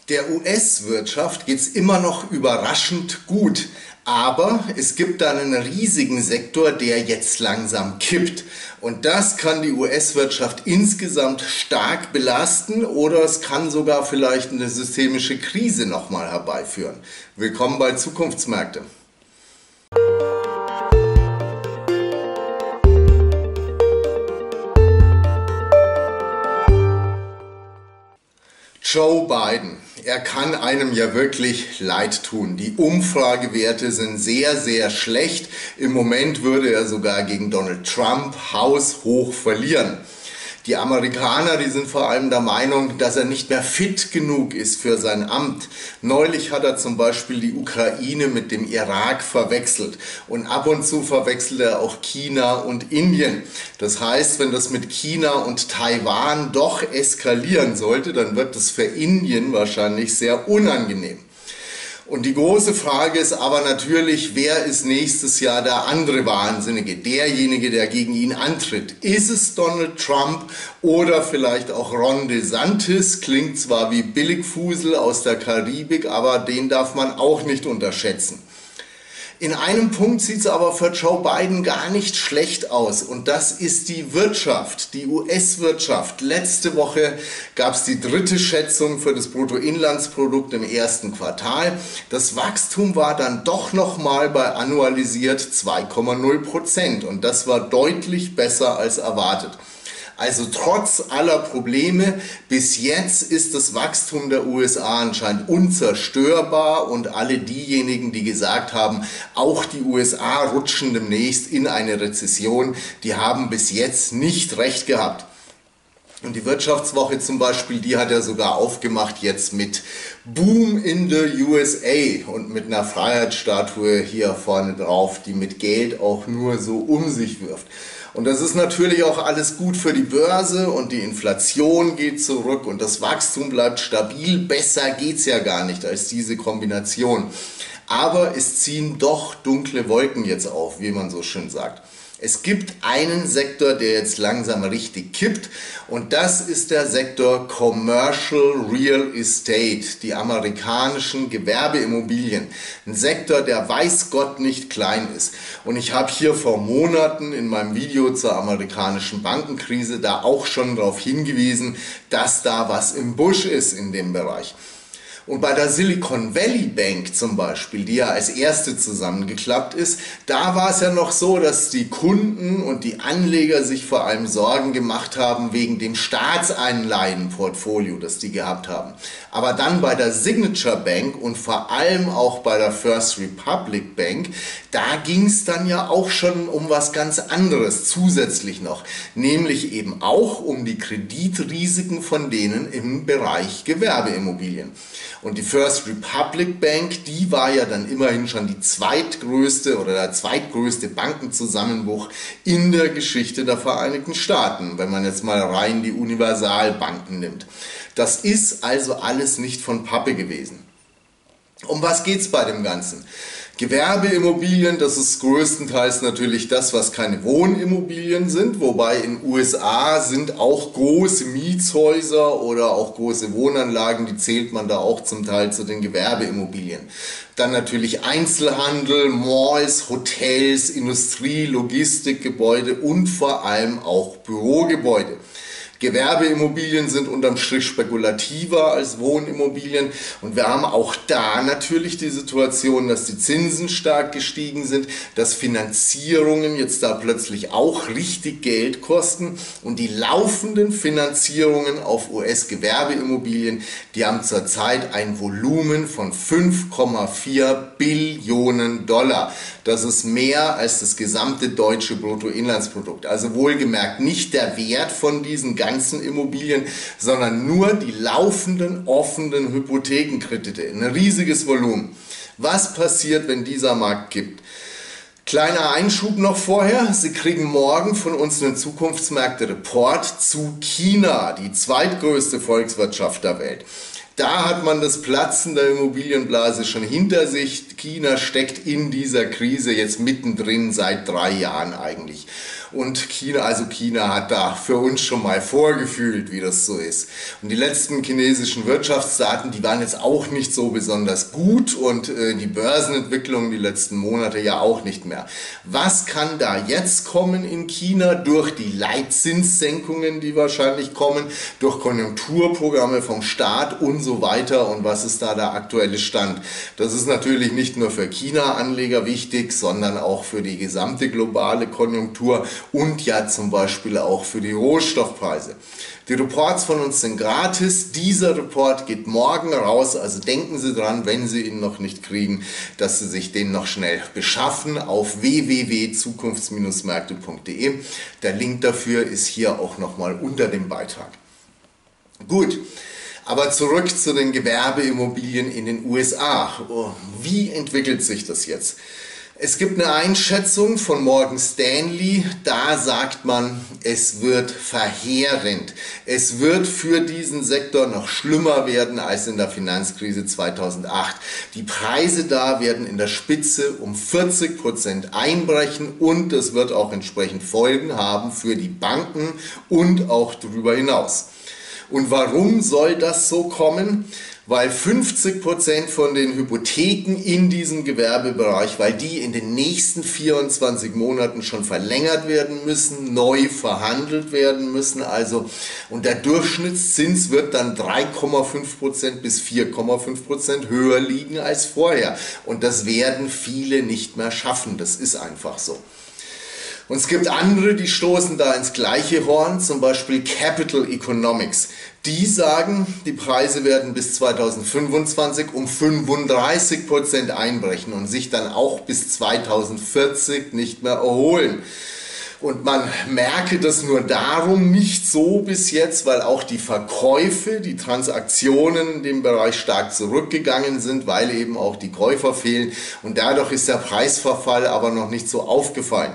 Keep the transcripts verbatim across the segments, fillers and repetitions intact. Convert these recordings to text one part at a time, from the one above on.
Der U S-Wirtschaft geht es immer noch überraschend gut, aber es gibt da einen riesigen Sektor, der jetzt langsam kippt. Und das kann die U S-Wirtschaft insgesamt stark belasten oder es kann sogar vielleicht eine systemische Krise nochmal herbeiführen. Willkommen bei Zukunftsmärkte. Joe Biden, er kann einem ja wirklich leid tun. Die Umfragewerte sind sehr, sehr schlecht. Im Moment würde er sogar gegen Donald Trump haushoch verlieren. Die Amerikaner, die sind vor allem der Meinung, dass er nicht mehr fit genug ist für sein Amt. Neulich hat er zum Beispiel die Ukraine mit dem Irak verwechselt und ab und zu verwechselt er auch China und Indien. Das heißt, wenn das mit China und Taiwan doch eskalieren sollte, dann wird es für Indien wahrscheinlich sehr unangenehm. Und die große Frage ist aber natürlich, wer ist nächstes Jahr der andere Wahnsinnige, derjenige, der gegen ihn antritt? Ist es Donald Trump oder vielleicht auch Ron DeSantis? Klingt zwar wie Billigfusel aus der Karibik, aber den darf man auch nicht unterschätzen. In einem Punkt sieht es aber für Joe Biden gar nicht schlecht aus und das ist die Wirtschaft, die U S-Wirtschaft. Letzte Woche gab es die dritte Schätzung für das Bruttoinlandsprodukt im ersten Quartal. Das Wachstum war dann doch nochmal bei annualisiert zwei Komma null Prozent und das war deutlich besser als erwartet. Also trotz aller Probleme, bis jetzt ist das Wachstum der U S A anscheinend unzerstörbar und alle diejenigen, die gesagt haben, auch die U S A rutschen demnächst in eine Rezession, die haben bis jetzt nicht recht gehabt. Und die Wirtschaftswoche zum Beispiel, die hat er sogar aufgemacht jetzt mit Boom in the U S A und mit einer Freiheitsstatue hier vorne drauf, die mit Geld auch nur so um sich wirft. Und das ist natürlich auch alles gut für die Börse und die Inflation geht zurück und das Wachstum bleibt stabil. Besser geht's ja gar nicht als diese Kombination. Aber es ziehen doch dunkle Wolken jetzt auf, wie man so schön sagt. Es gibt einen Sektor, der jetzt langsam richtig kippt und das ist der Sektor Commercial Real Estate, die amerikanischen Gewerbeimmobilien. Ein Sektor, der weiß Gott nicht klein ist. Und ich habe hier vor Monaten in meinem Video zur amerikanischen Bankenkrise da auch schon darauf hingewiesen, dass da was im Busch ist in dem Bereich. Und bei der Silicon Valley Bank zum Beispiel, die ja als erste zusammengeklappt ist, da war es ja noch so, dass die Kunden und die Anleger sich vor allem Sorgen gemacht haben wegen dem Staatseinleihenportfolio, das die gehabt haben. Aber dann bei der Signature Bank und vor allem auch bei der First Republic Bank, da ging es dann ja auch schon um was ganz anderes zusätzlich noch, nämlich eben auch um die Kreditrisiken von denen im Bereich Gewerbeimmobilien. Und die First Republic Bank, die war ja dann immerhin schon die zweitgrößte oder der zweitgrößte Bankenzusammenbruch in der Geschichte der Vereinigten Staaten, wenn man jetzt mal rein die Universalbanken nimmt. Das ist also alles nicht von Pappe gewesen. Um was geht es bei dem Ganzen? Gewerbeimmobilien, das ist größtenteils natürlich das, was keine Wohnimmobilien sind, wobei in den U S A sind auch große Mietshäuser oder auch große Wohnanlagen, die zählt man da auch zum Teil zu den Gewerbeimmobilien. Dann natürlich Einzelhandel, Malls, Hotels, Industrie, Logistikgebäude und vor allem auch Bürogebäude. Gewerbeimmobilien sind unterm Strich spekulativer als Wohnimmobilien und wir haben auch da natürlich die Situation, dass die Zinsen stark gestiegen sind, dass Finanzierungen jetzt da plötzlich auch richtig Geld kosten und die laufenden Finanzierungen auf U S-Gewerbeimmobilien, die haben zurzeit ein Volumen von fünf Komma vier Billionen Dollar. Das ist mehr als das gesamte deutsche Bruttoinlandsprodukt. Also wohlgemerkt nicht der Wert von diesen ganzen Immobilien, sondern nur die laufenden offenen Hypothekenkredite. Ein riesiges Volumen. Was passiert, wenn dieser Markt kippt? Kleiner Einschub noch vorher. Sie kriegen morgen von uns einen Zukunftsmärkte-Report zu China, die zweitgrößte Volkswirtschaft der Welt. Da hat man das Platzen der Immobilienblase schon hinter sich. China steckt in dieser Krise jetzt mittendrin seit drei Jahren eigentlich. und China, also China hat da für uns schon mal vorgefühlt, wie das so ist. Und die letzten chinesischen Wirtschaftsdaten, die waren jetzt auch nicht so besonders gut und äh, die Börsenentwicklung die letzten Monate ja auch nicht mehr. Was kann da jetzt kommen in China durch die Leitzinssenkungen, die wahrscheinlich kommen, durch Konjunkturprogramme vom Staat und so weiter, und was ist da der aktuelle Stand? Das ist natürlich nicht nur für China-Anleger wichtig, sondern auch für die gesamte globale Konjunktur und ja zum Beispiel auch für die Rohstoffpreise. Die Reports von uns sind gratis. Dieser Report geht morgen raus, also denken Sie dran, wenn Sie ihn noch nicht kriegen, dass Sie sich den noch schnell beschaffen auf w w w punkt zukunfts Märkte punkt de. Der Link dafür ist hier auch nochmal unter dem Beitrag. Gut. Aber zurück zu den Gewerbeimmobilien in den U S A. Wie entwickelt sich das jetzt? Es gibt eine Einschätzung von Morgan Stanley, da sagt man, es wird verheerend. Es wird für diesen Sektor noch schlimmer werden als in der Finanzkrise zweitausendacht. Die Preise da werden in der Spitze um vierzig Prozent einbrechen und es wird auch entsprechend Folgen haben für die Banken und auch darüber hinaus. Und warum soll das so kommen? Weil fünfzig Prozent von den Hypotheken in diesem Gewerbebereich, weil die in den nächsten vierundzwanzig Monaten schon verlängert werden müssen, neu verhandelt werden müssen, also, und der Durchschnittszins wird dann drei Komma fünf Prozent bis vier Komma fünf Prozent höher liegen als vorher. Und das werden viele nicht mehr schaffen, das ist einfach so. Und es gibt andere, die stoßen da ins gleiche Horn, zum Beispiel Capital Economics. Die sagen, die Preise werden bis zweitausendfünfundzwanzig um fünfunddreißig Prozent einbrechen und sich dann auch bis zweitausendvierzig nicht mehr erholen. Und man merke das nur darum nicht so bis jetzt, weil auch die Verkäufe, die Transaktionen in dem Bereich stark zurückgegangen sind, weil eben auch die Käufer fehlen. Und dadurch ist der Preisverfall aber noch nicht so aufgefallen.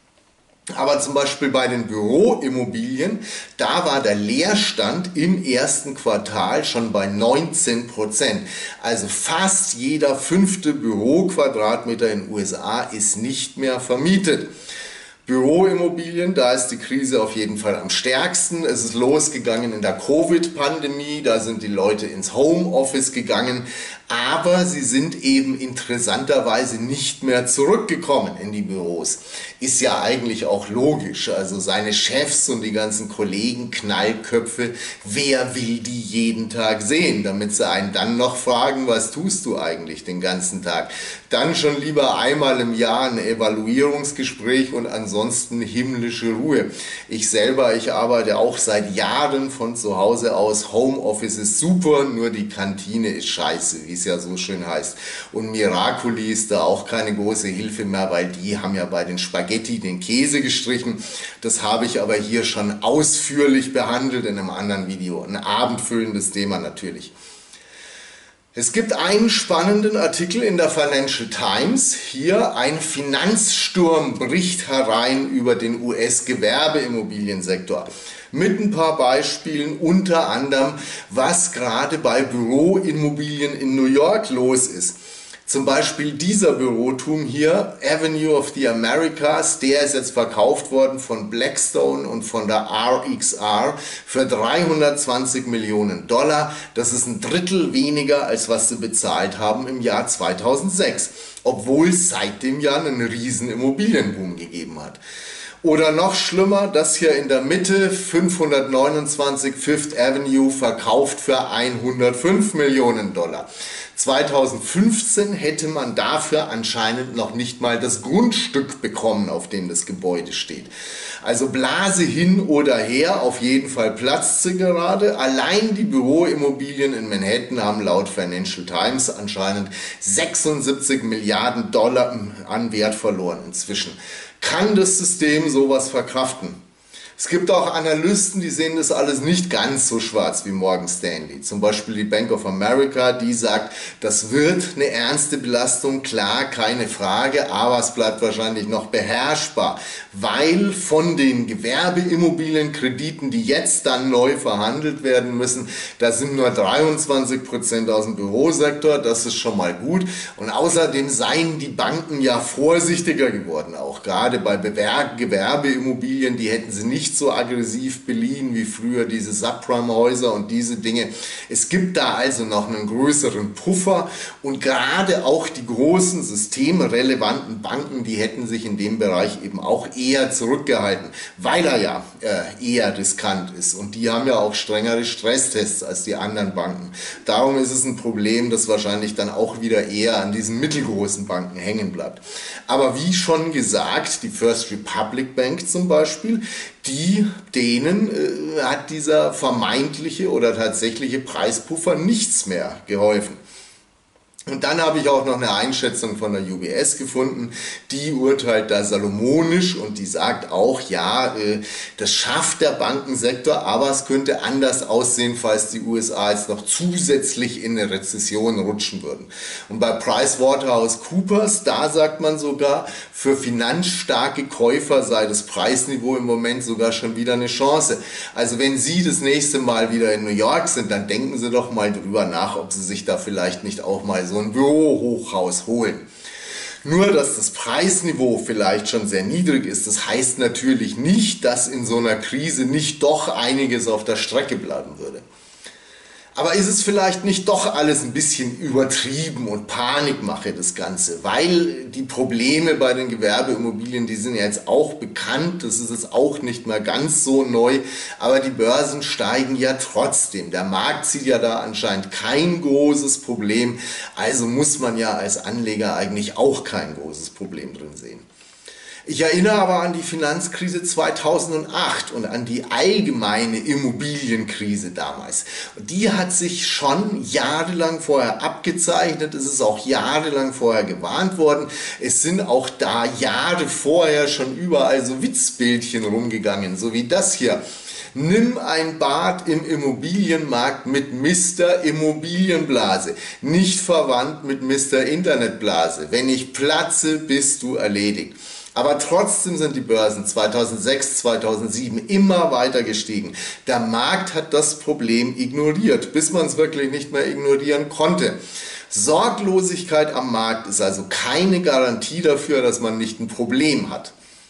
Aber zum Beispiel bei den Büroimmobilien, da war der Leerstand im ersten Quartal schon bei neunzehn Prozent. Also fast jeder fünfte Büroquadratmeter in den U S A ist nicht mehr vermietet. Büroimmobilien, da ist die Krise auf jeden Fall am stärksten. Es ist losgegangen in der Covid-Pandemie, da sind die Leute ins Homeoffice gegangen, aber sie sind eben interessanterweise nicht mehr zurückgekommen in die Büros. Ist ja eigentlich auch logisch, also seine Chefs und die ganzen Kollegen, Knallköpfe, wer will die jeden Tag sehen, damit sie einen dann noch fragen, was tust du eigentlich den ganzen Tag? Dann schon lieber einmal im Jahr ein Evaluierungsgespräch und ansonsten himmlische Ruhe. Ich selber, ich arbeite auch seit Jahren von zu Hause aus. Homeoffice ist super, nur die Kantine ist scheiße, wie es ja so schön heißt. Und Miracoli ist da auch keine große Hilfe mehr, weil die haben ja bei den Spaghetti den Käse gestrichen. Das habe ich aber hier schon ausführlich behandelt in einem anderen Video. Ein abendfüllendes Thema natürlich. Es gibt einen spannenden Artikel in der Financial Times. Hier ein Finanzsturm bricht herein über den U S-Gewerbeimmobiliensektor. Mit ein paar Beispielen, unter anderem, was gerade bei Büroimmobilien in New York los ist. Zum Beispiel dieser Büroturm hier, Avenue of the Americas, der ist jetzt verkauft worden von Blackstone und von der R X R für dreihundertzwanzig Millionen Dollar. Das ist ein Drittel weniger, als was sie bezahlt haben im Jahr zweitausendsechs, obwohl es seit dem Jahr einen riesen Immobilienboom gegeben hat. Oder noch schlimmer, das hier in der Mitte, fünfhundertneunundzwanzig Fifth Avenue, verkauft für hundertfünf Millionen Dollar. zweitausendfünfzehn hätte man dafür anscheinend noch nicht mal das Grundstück bekommen, auf dem das Gebäude steht. Also Blase hin oder her, auf jeden Fall platzt sie gerade. Allein die Büroimmobilien in Manhattan haben laut Financial Times anscheinend sechsundsiebzig Milliarden Dollar an Wert verloren inzwischen. Kann das System sowas verkraften? Es gibt auch Analysten, die sehen das alles nicht ganz so schwarz wie Morgan Stanley. Zum Beispiel die Bank of America, die sagt, das wird eine ernste Belastung, klar, keine Frage, aber es bleibt wahrscheinlich noch beherrschbar, weil von den Gewerbeimmobilienkrediten, die jetzt dann neu verhandelt werden müssen, da sind nur dreiundzwanzig Prozent aus dem Bürosektor, das ist schon mal gut. Und außerdem seien die Banken ja vorsichtiger geworden, auch gerade bei Gewerbeimmobilien, die hätten sie nicht so aggressiv beliehen wie früher, diese Subprime-Häuser und diese Dinge. Es gibt da also noch einen größeren Puffer und gerade auch die großen systemrelevanten Banken, die hätten sich in dem Bereich eben auch eher zurückgehalten, weil er ja äh, eher riskant ist und die haben ja auch strengere Stresstests als die anderen Banken. Darum ist es ein Problem, das wahrscheinlich dann auch wieder eher an diesen mittelgroßen Banken hängen bleibt. Aber wie schon gesagt, die First Republic Bank zum Beispiel, die, denen äh, hat dieser vermeintliche oder tatsächliche Preispuffer nichts mehr geholfen. Und dann habe ich auch noch eine Einschätzung von der U B S gefunden, die urteilt da salomonisch und die sagt auch, ja, das schafft der Bankensektor, aber es könnte anders aussehen, falls die U S A jetzt noch zusätzlich in eine Rezession rutschen würden. Und bei PricewaterhouseCoopers, da sagt man sogar, für finanzstarke Käufer sei das Preisniveau im Moment sogar schon wieder eine Chance. Also wenn Sie das nächste Mal wieder in New York sind, dann denken Sie doch mal drüber nach, ob Sie sich da vielleicht nicht auch mal so ein Bürohochhaus holen. Nur, dass das Preisniveau vielleicht schon sehr niedrig ist, das heißt natürlich nicht, dass in so einer Krise nicht doch einiges auf der Strecke bleiben würde. Aber ist es vielleicht nicht doch alles ein bisschen übertrieben und Panikmache das Ganze? Weil die Probleme bei den Gewerbeimmobilien, die sind ja jetzt auch bekannt, das ist jetzt auch nicht mehr ganz so neu, aber die Börsen steigen ja trotzdem. Der Markt sieht ja da anscheinend kein großes Problem, also muss man ja als Anleger eigentlich auch kein großes Problem drin sehen. Ich erinnere aber an die Finanzkrise zweitausendacht und an die allgemeine Immobilienkrise damals. Und die hat sich schon jahrelang vorher abgezeichnet, es ist auch jahrelang vorher gewarnt worden. Es sind auch da Jahre vorher schon überall so Witzbildchen rumgegangen, so wie das hier. Nimm ein Bad im Immobilienmarkt mit Mister Immobilienblase, nicht verwandt mit Mister Internetblase. Wenn ich platze, bist du erledigt. Aber trotzdem sind die Börsen zweitausendsechs, zweitausendsieben immer weiter gestiegen. Der Markt hat das Problem ignoriert, bis man es wirklich nicht mehr ignorieren konnte. Sorglosigkeit am Markt ist also keine Garantie dafür, dass man nicht ein Problem hat.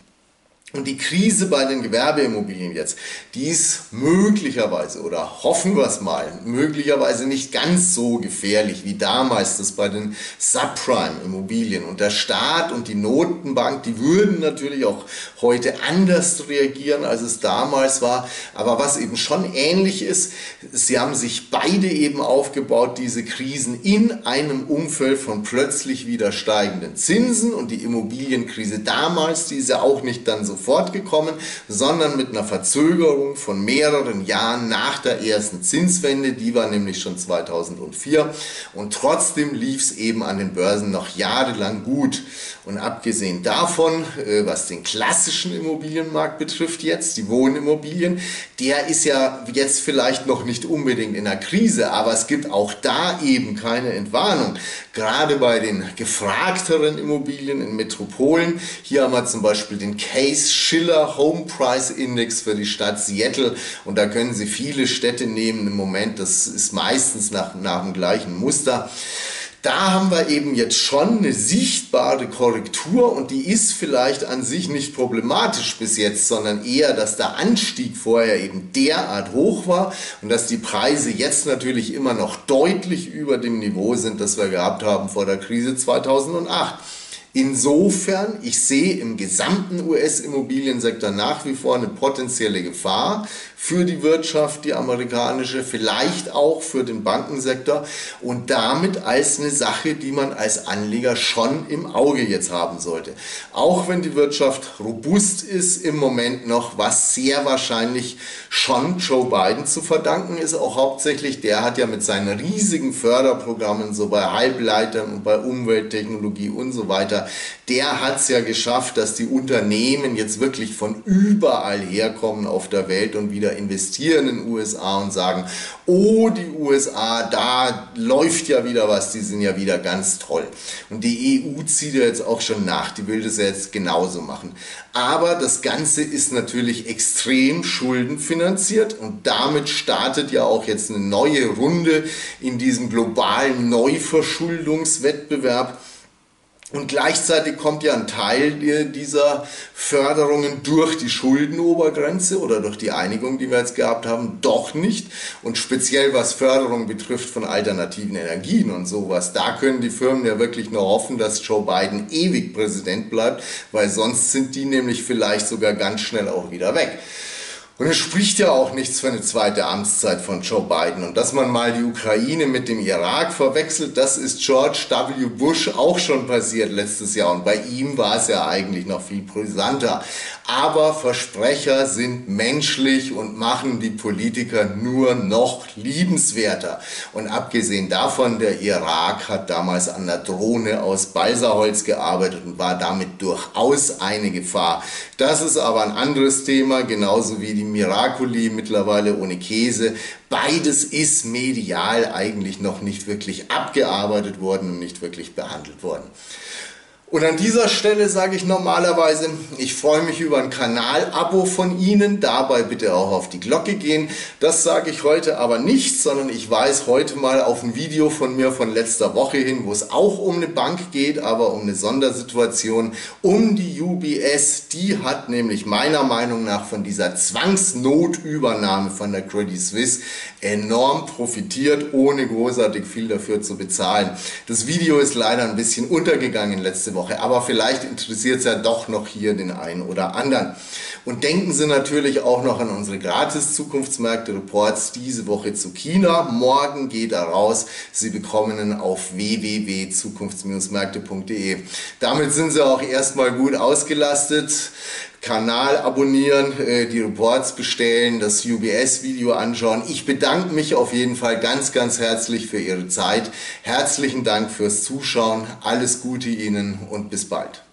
Und die Krise bei den Gewerbeimmobilien jetzt, die ist möglicherweise, oder hoffen wir es mal, möglicherweise nicht ganz so gefährlich wie damals das bei den Subprime-Immobilien. Und der Staat und die Notenbank, die würden natürlich auch heute anders reagieren, als es damals war. Aber was eben schon ähnlich ist, sie haben sich beide eben aufgebaut, diese Krisen, in einem Umfeld von plötzlich wieder steigenden Zinsen. Und die Immobilienkrise damals, die ist ja auch nicht dann so fortgekommen, sondern mit einer Verzögerung von mehreren Jahren nach der ersten Zinswende, die war nämlich schon zweitausendvier und trotzdem lief es eben an den Börsen noch jahrelang gut. Und abgesehen davon, was den klassischen Immobilienmarkt betrifft jetzt, die Wohnimmobilien, der ist ja jetzt vielleicht noch nicht unbedingt in der Krise, aber es gibt auch da eben keine Entwarnung. Gerade bei den gefragteren Immobilien in Metropolen, hier haben wir zum Beispiel den Case-Shiller Home Price Index für die Stadt Seattle und da können Sie viele Städte nehmen im Moment, das ist meistens nach, nach dem gleichen Muster. Da haben wir eben jetzt schon eine sichtbare Korrektur und die ist vielleicht an sich nicht problematisch bis jetzt, sondern eher, dass der Anstieg vorher eben derart hoch war und dass die Preise jetzt natürlich immer noch deutlich über dem Niveau sind, das wir gehabt haben vor der Krise zweitausendacht. Insofern, ich sehe im gesamten U S-Immobiliensektor nach wie vor eine potenzielle Gefahr für die Wirtschaft, die amerikanische, vielleicht auch für den Bankensektor und damit als eine Sache, die man als Anleger schon im Auge jetzt haben sollte. Auch wenn die Wirtschaft robust ist im Moment noch, was sehr wahrscheinlich schon Joe Biden zu verdanken ist, auch hauptsächlich, der hat ja mit seinen riesigen Förderprogrammen so bei Halbleitern und bei Umwelttechnologie und so weiter, der hat es ja geschafft, dass die Unternehmen jetzt wirklich von überall herkommen auf der Welt und wieder investieren in den U S A und sagen, oh, die U S A, da läuft ja wieder was, die sind ja wieder ganz toll. Und die E U zieht ja jetzt auch schon nach, die will das ja jetzt genauso machen. Aber das Ganze ist natürlich extrem schuldenfinanziert und damit startet ja auch jetzt eine neue Runde in diesem globalen Neuverschuldungswettbewerb. Und gleichzeitig kommt ja ein Teil dieser Förderungen durch die Schuldenobergrenze oder durch die Einigung, die wir jetzt gehabt haben, doch nicht. Und speziell was Förderung betrifft von alternativen Energien und sowas, da können die Firmen ja wirklich nur hoffen, dass Joe Biden ewig Präsident bleibt, weil sonst sind die nämlich vielleicht sogar ganz schnell auch wieder weg. Und es spricht ja auch nichts für eine zweite Amtszeit von Joe Biden. Und dass man mal die Ukraine mit dem Irak verwechselt, das ist George W. Bush auch schon passiert letztes Jahr. Und bei ihm war es ja eigentlich noch viel brisanter. Aber Versprecher sind menschlich und machen die Politiker nur noch liebenswerter. Und abgesehen davon, der Irak hat damals an der Drohne aus Balsaholz gearbeitet und war damit durchaus eine Gefahr. Das ist aber ein anderes Thema, genauso wie die Miracoli mittlerweile ohne Käse. Beides ist medial eigentlich noch nicht wirklich abgearbeitet worden und nicht wirklich behandelt worden. Und an dieser Stelle sage ich normalerweise, ich freue mich über ein Kanalabo von Ihnen, dabei bitte auch auf die Glocke gehen. Das sage ich heute aber nicht, sondern ich weise heute mal auf ein Video von mir von letzter Woche hin, wo es auch um eine Bank geht, aber um eine Sondersituation, um die U B S. Die hat nämlich meiner Meinung nach von dieser Zwangsnotübernahme von der Credit Suisse enorm profitiert, ohne großartig viel dafür zu bezahlen. Das Video ist leider ein bisschen untergegangen letzte Woche. Woche, aber vielleicht interessiert es ja doch noch hier den einen oder anderen. Und denken Sie natürlich auch noch an unsere Gratis-Zukunftsmärkte-Reports diese Woche zu China. Morgen geht er raus. Sie bekommen ihn auf w w w punkt zukunfts märkte punkt de. Damit sind Sie auch erstmal gut ausgelastet. Kanal abonnieren, die Reports bestellen, das U B S-Video anschauen. Ich bedanke mich auf jeden Fall ganz, ganz herzlich für Ihre Zeit. Herzlichen Dank fürs Zuschauen. Alles Gute Ihnen und bis bald.